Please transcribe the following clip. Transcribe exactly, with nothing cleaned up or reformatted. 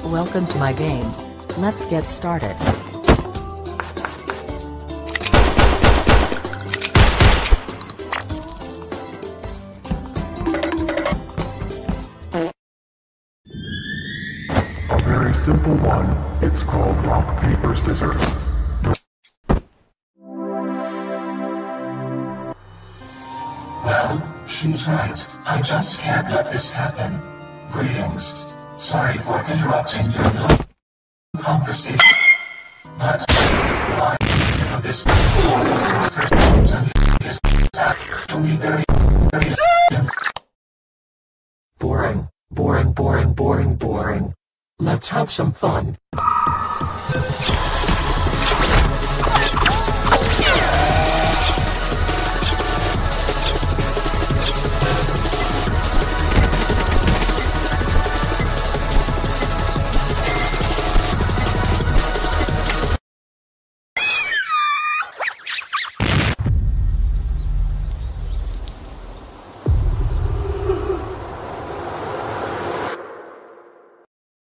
Welcome to my game. Let's get started. A very simple one. It's called rock, paper, scissors. Well, she's right. I just can't let this happen. Greetings. Sorry for interrupting your little conversation. But why this is actually very, very boring, boring, boring, boring, boring. Let's have some fun.